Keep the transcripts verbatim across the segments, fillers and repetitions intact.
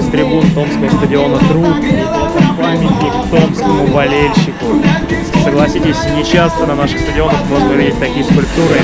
с трибун Томского стадиона Труд. Это памятник томскому болельщику. Согласитесь, не часто на наших стадионах можно увидеть такие скульптуры.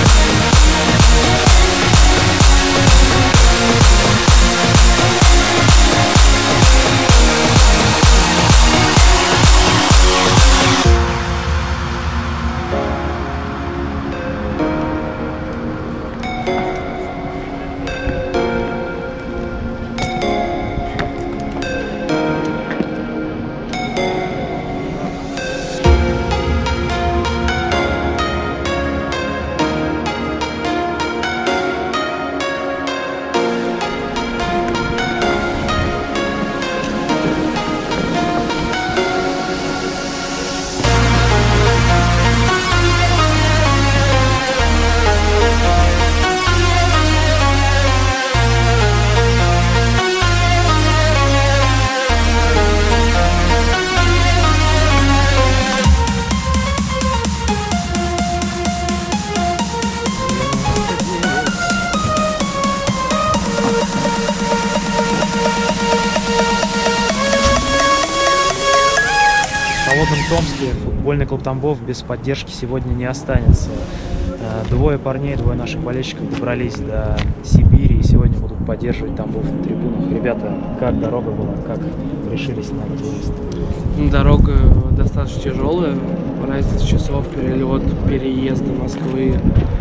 В холодном Томске футбольный клуб Тамбов без поддержки сегодня не останется. Двое парней, двое наших болельщиков добрались до Сибири и сегодня будут поддерживать Тамбов на трибунах. Ребята, как дорога была, как решились на этот выезд? Дорога достаточно тяжелая, разница часов, перелет, переезд до Москвы,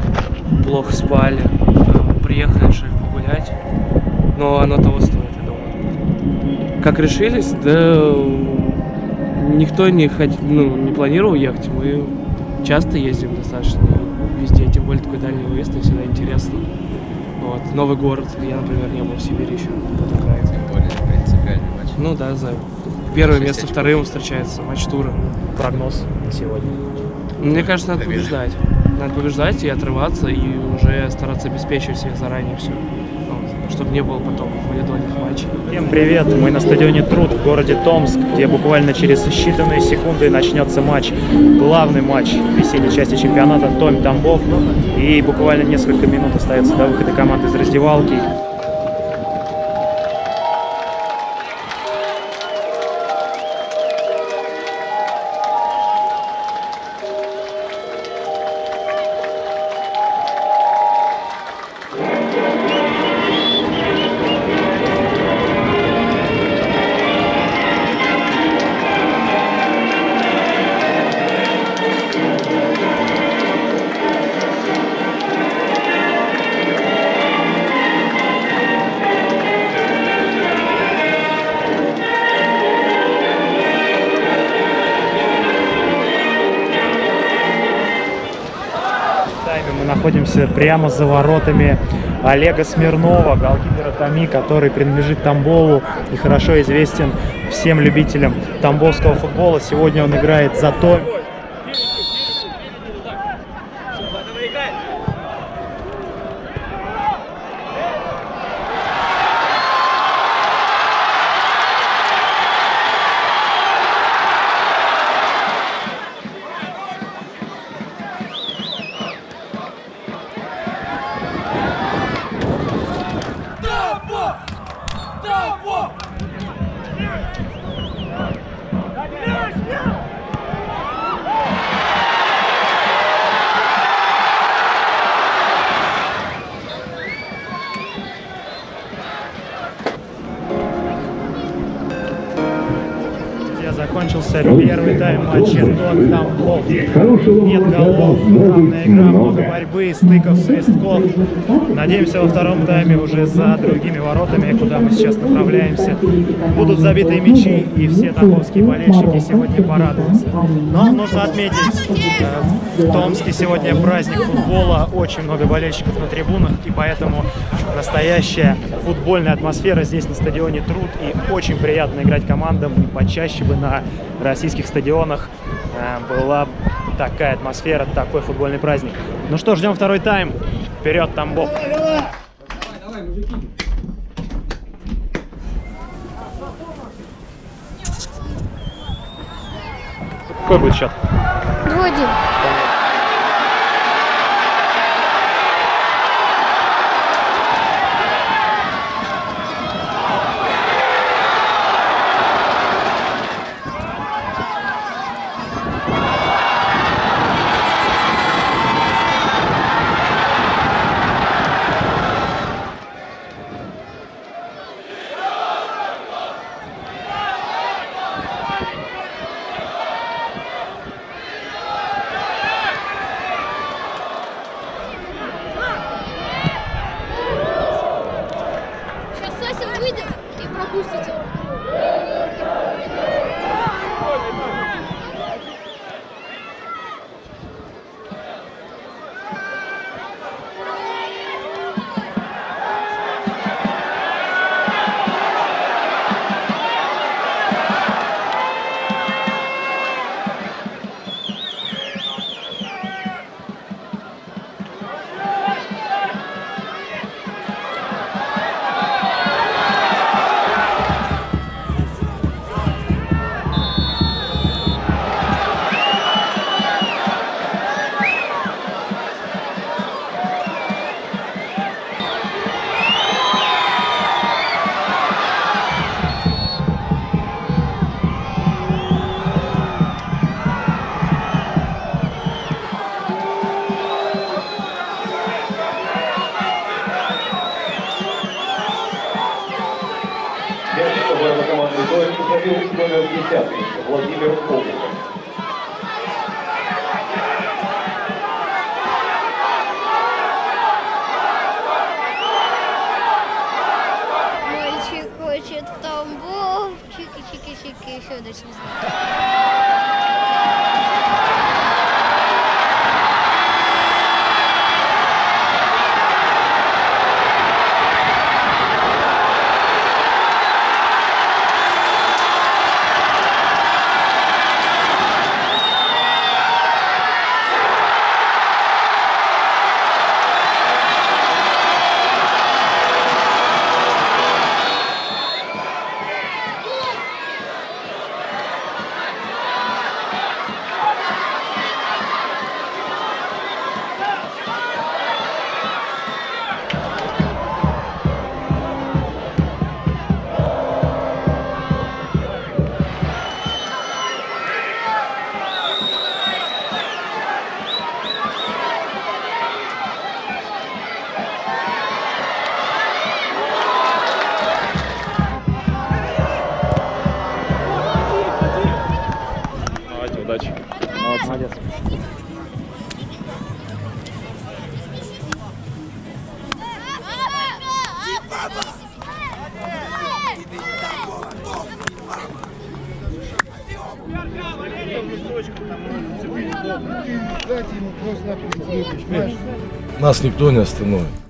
плохо спали, приехали, решили погулять, но оно того стоит, я думаю. Как решились, да никто не, хот... ну, не планировал ехать, мы часто ездим достаточно везде, тем более такой дальний выезд, и всегда интересно. Вот. Новый город, я, например, не был в Сибири еще, в этом крае. Тем более принципиальный матч. Ну да, за первое место, вторым встречается матч тура. Прогноз на сегодня? Мне кажется, надо побеждать. Надо побеждать и отрываться, и уже стараться обеспечивать себе заранее все. Чтобы не было потом валидольных матчей. Всем привет! Мы на стадионе Труд в городе Томск, где буквально через считанные секунды начнется матч, главный матч весенней части чемпионата Том-Тамбов. И буквально несколько минут остается до выхода команды из раздевалки. Мы находимся прямо за воротами Олега Смирнова, голкипера Томи, который принадлежит Тамбову и хорошо известен всем любителям тамбовского футбола. Сегодня он играет за Том. Закончился первый тайм матча Том-Тамбов. Нет голов, равная игра, много борьбы, стыков, свистков. Надеемся, во втором тайме уже за другими воротами, куда мы сейчас направляемся, будут забиты мячи, и все тамбовские болельщики сегодня порадуются. Но нужно отметить, в Томске сегодня праздник футбола, очень много болельщиков на трибунах, и поэтому настоящая футбольная атмосфера здесь на стадионе Труд, и очень приятно играть командам, и почаще бы на российских стадионах была такая атмосфера, такой футбольный праздник. Ну что, ждем второй тайм. Вперед, Тамбов! Давай, давай. Давай, мужики. Какой будет счет? два-один. десятый Владимир Колоков. Мальчик хочет в Тамбов. Чики-чики-чики, еще дальше не знаю. Удачи. Молодец. Нас никто не остановит.